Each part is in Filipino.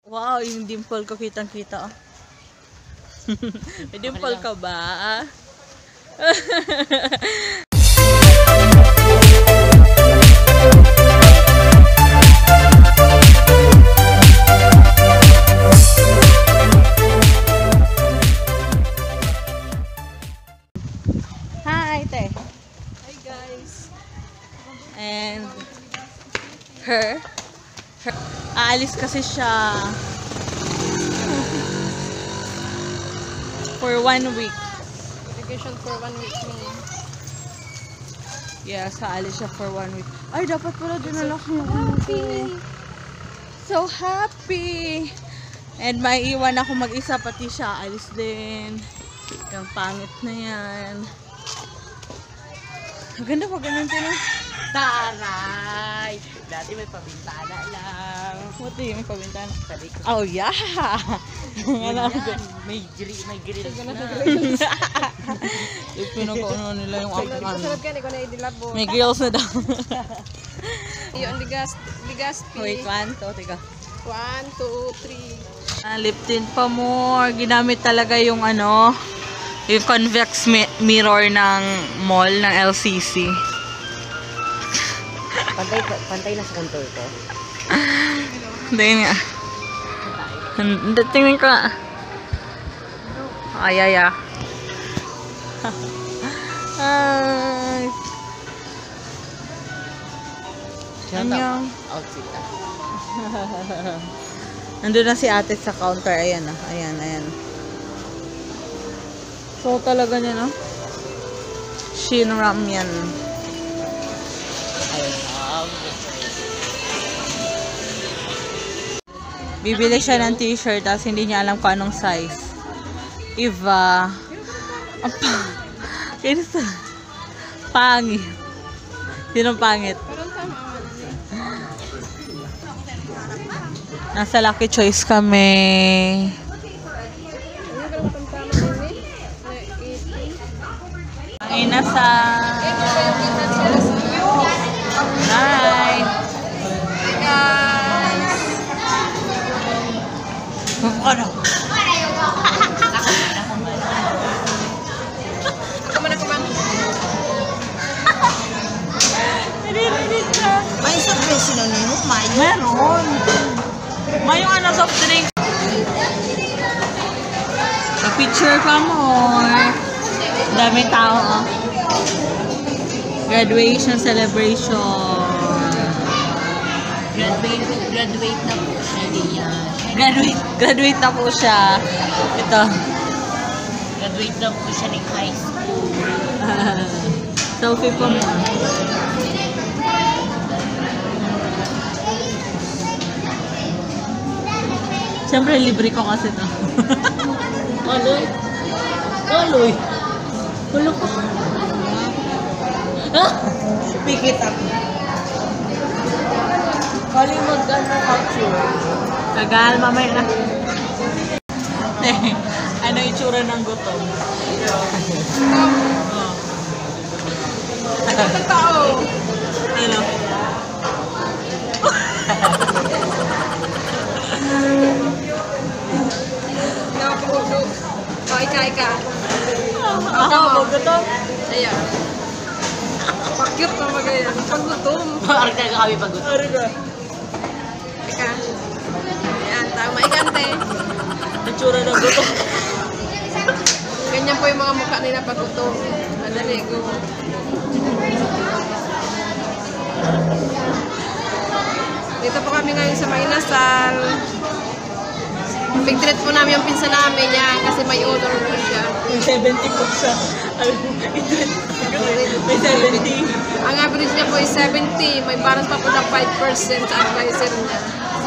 Wow, yung dimple ko kitang-kita. Oh. May dimple ka ba? Hi, te. Hi guys. And her aalis kasi siya for 1 week. Vacation for 1 week me. Yes, aalis siya for 1 week. Ay, dapat pala dinala ko yung ano ko. So happy! And may iwan ako mag-isa, pati siya aalis din. Yung pangit na yan. Maganda pa ganun din. Taray! Dati may pabintana lang. What do you mean pabintana? Sa likod. Oh yeah! Yan, may grill na. Yung pinag-ano nila yung Afghan. Kasunod ka, hindi ko na idilabo. May grills na daw. Yung Legazpi. Wait, 1, 2, tiga. 1, 2, 3. Lip tint pa more. Ginamit talaga yung ano, yung convex mirror ng mall ng LCC. Pantay na sa contour ko. Hindi nga. Hindi, tingnan ko. Ay. Ay. Anyong. Outfit ah. Nandun na si ate sa counter. Ayan na. Ayan. So talaga niya, no? Shin Ramyan. Bibili siya ng t-shirt tapos hindi niya alam kung anong size. Iva. Kinsa? Pangit. Sinong pangit? Parang tama Nasa Lucky Choice kami. Ay, nasa... Hi! Ano? May surprise sila nino? Meron. May yung ano soft drink. Picture pa mo. Dami tao. Oh. Graduation celebration. Graduate na po siya diyan. Graduate na po siya. Ito. Graduate na po siya ng high school. Selfie po mo. Siyempre, libre ko kasi ito. Aloy. Kulok ko. Pick it up. Kaling mag-ano culture. Kagal, mamaya na. Ano yung itsura ng gutom? Ang tao. Ano? Nakapagod. Ika. Ako, gutom? Ayan. Pakyut na magayan. Paggutom. Arka ka kami pagod. Arga. Ika. Ayan, tama ikante. Itsura ng gutom. Ganyan po yung mga mukha nila paggutom. Madali, go. Dito po kami ngayon sa Mainasal. Pig-treat po namin yung pinsan namin yan kasi may order po siya. Yung 70 po siya. May 70. Ang average niya po is 70. May balance pa po na 5% sa advisor niya.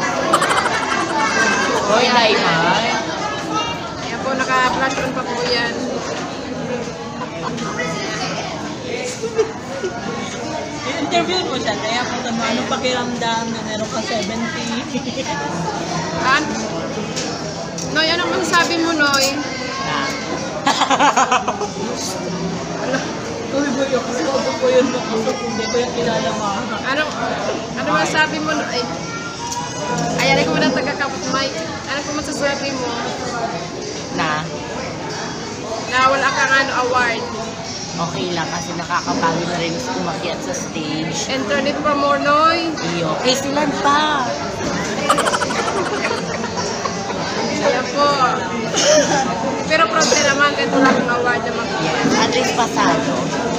Hoy, Naima. Yan po, naka-flash on pa po yan. I-interview mo siya. Kaya kung anong pakiramdam na meron ka 70. Noy, anong masasabi mo, Noy? Uy, boy, kasi ako po yun. Hindi ko yung kilala mo. Ano masasabi mo, Noy? Ayan, ko mo na taga-kapot mic. ano, award. Okay lang kasi nakakapagod na rin umakyat sa stage. And turn it from Mornoy. Iyo. Eh, silan pa. Ayan po. Pero proud ka naman kahit wala kang award na mag-yes. At least pasado.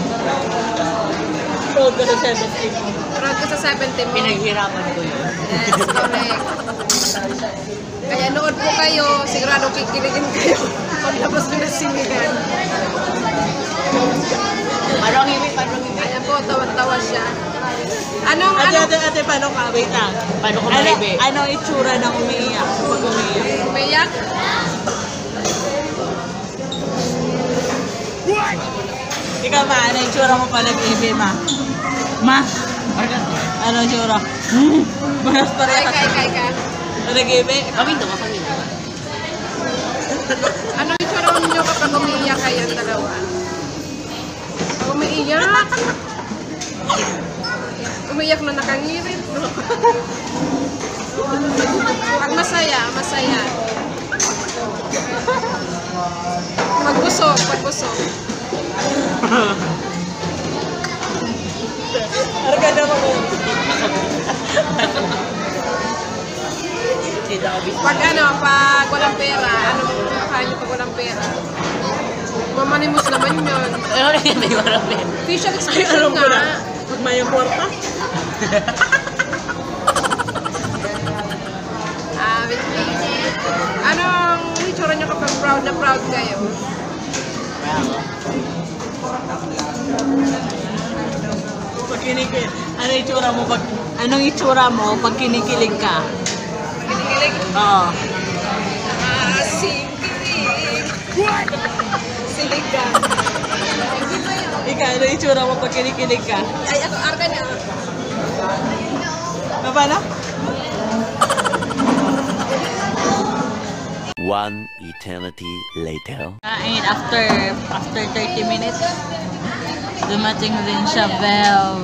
Proud ka sa 17 mo. Proud ka sa 70 mo. Pinaghirapan ko yun. Yes, correct. Kaya nood po kayo, sigurado kikiligin kayo paglabas ko na sinigan. Parang ibig. Ayan po, tawa-tawa siya. Anong, Ate, paano ka? Wait lang. Paano ko Ano, maibi? ano itsura ng umiiyak? Pag umiiyak. umiyak? Ikaw ba, ano itsura mo pa nag-ibi, ma? Ma? Ano itsura? Manas pa rin. Ika. Nag-ibi? Kami to. Anong itsura niyo kapag umiiyak kayong dalawa? Pag umiiyak? Umiiyak na nakangirit. Pag masaya. Pagbusog. Arga na mo. Pag walang pera, ano makain niyo pag walang pera? Mamanimos naman yun. Ano rin yung may marapin? Facial expression nga. Pag may porta? Wait. Anong itsura niyo kapag proud na proud kayo? Pag kinikilig, ano itsura mo pag, anong itsura mo pag kinikilig ka? Kinikilig? Oo. Silig ka. Ikaw, ano itsura mo pag kinikilig ka? Ay, ako, arka na. Paano? One eternity later. And after 30 minutes, dumating din siya, Bel.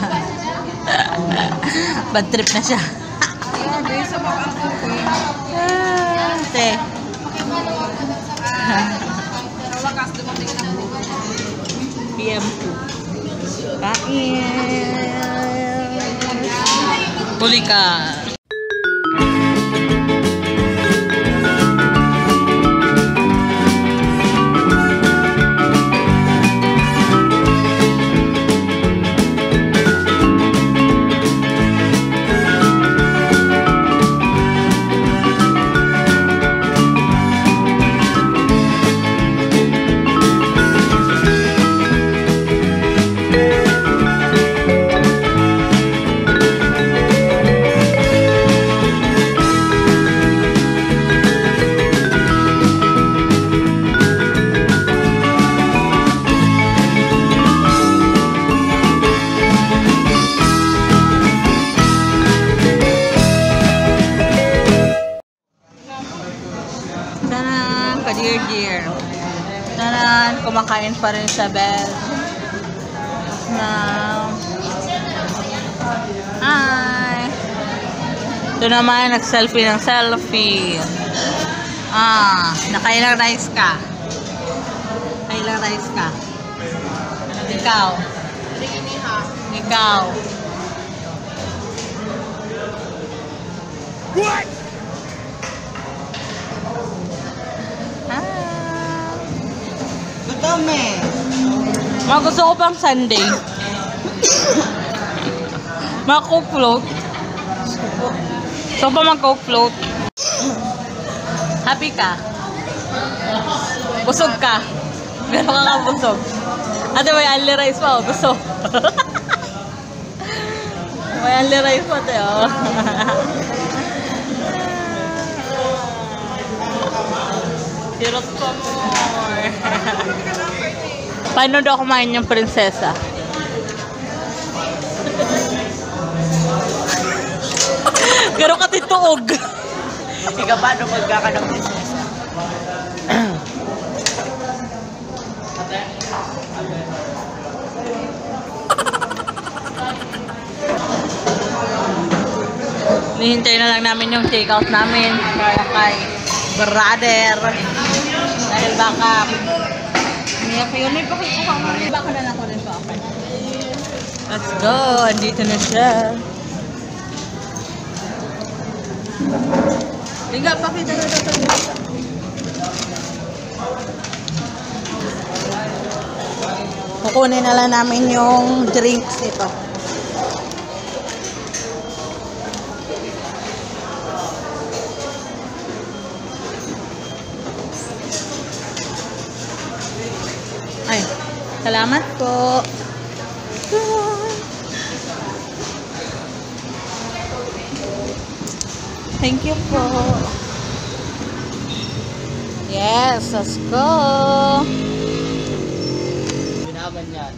Bad trip na siya. Grabe, sa mga ako ko Te. Sa wakas, dumating na po. PM2. Kain. Huli ka. Dear. Tanan, kumakain pa rin sa Bel. Na. Hi. Ito naman, nag-selfie ng selfie. Nakailang rice ka? Nakailang rice ka? Ikaw. Ikaw. What? Dami. Mga gusto ko pang Sunday. Mga Coke float. So pa mag Coke float. Happy ka? Busog ka? Gano'n ka kabusog? Ate, may only rice pa, busog. May only rice pa, te, oh. Sirot pa more. Paano daw kumain yung prinsesa? Gano'n ka tituog. Ikaw paano magkaka ng prinsesa? Nihintay na lang namin yung take-out namin para kay brother. Dahil baka Kaya kayo, may pakikuha mo rin. Baka na lang ko rin pa ako. Let's go! Andito na siya. Liga, pakita na ito. Kukunin na lang namin yung drinks nito. Ay, salamat po. Thank you po. Yes, let's go. Binaban yan.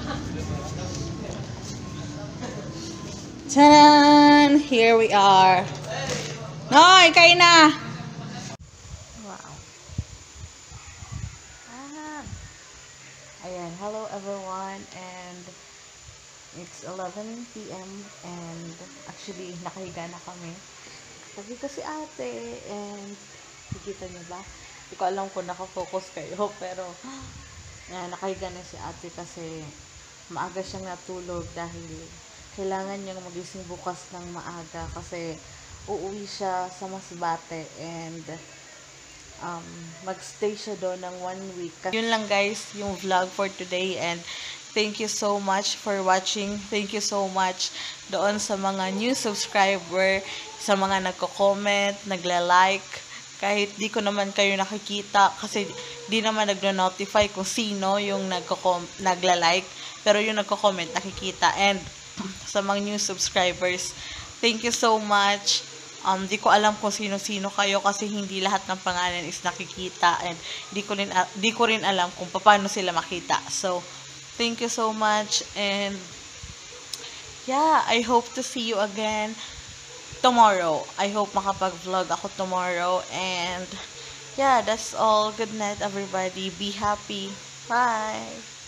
Tadan! Here we are. Noy, kain na! Wow. Ayan, hello everyone, and it's 11 p.m. and actually nakahiga na kami. Sabi ko si ate, and nakikita niyo ba? Hindi ko alam kung nakafocus kayo, pero nakahiga na si ate kasi maaga siyang natulog dahil kailangan niyang magising bukas ng maaga kasi uuwi siya sa Masbate and magstay siya doon ng 1 week. Yun lang guys, yung vlog for today, and thank you so much for watching. Thank you so much doon sa mga new subscriber, sa mga nagko-comment, nagla-like. Kahit di ko naman kayo nakikita kasi di naman nagno-notify kung sino yung nagla-like, pero yung nagko-comment nakikita. And sa mga new subscribers, thank you so much. Di ko alam kung sino-sino kayo kasi hindi lahat ng pangalan is nakikita, and di ko rin alam kung paano sila makita. So, thank you so much, and yeah, I hope to see you again tomorrow. I hope makapag-vlog ako tomorrow, and yeah, that's all. Good night everybody. Be happy. Bye.